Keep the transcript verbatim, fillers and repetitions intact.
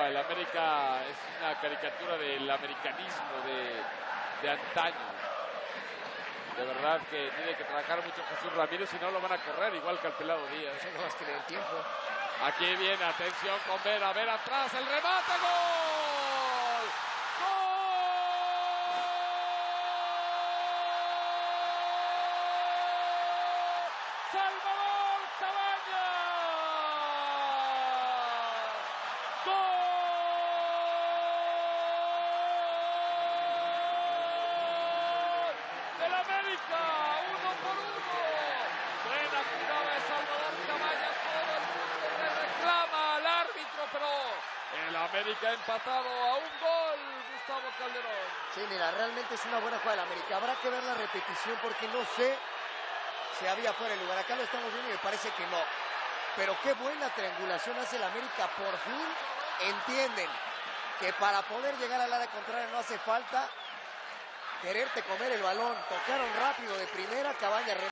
No, el América es una caricatura del americanismo de, de antaño. De verdad que tiene que trabajar mucho Jesús Ramírez, si no lo van a correr igual que al Pelado Díaz. Eso no más que le den tiempo. Aquí viene, atención con Vera, Vera atrás, el remate, ¡gol! ¡Gol! ¡Salvador Cabañas! ¡Gol! ¡Del América! ¡Uno por uno! Buena jugada de Salvador Cabañas, todo el mundo le reclama al árbitro, pero el América ha empatado a un gol, Gustavo Calderón. Sí, mira, realmente es una buena jugada del América. Habrá que ver la repetición porque no sé si había fuera el lugar. Acá lo estamos viendo y me parece que no. Pero qué buena triangulación hace el América. Por fin entienden que para poder llegar al área contraria no hace falta quererte comer el balón. Tocaron rápido de primera, Cabañas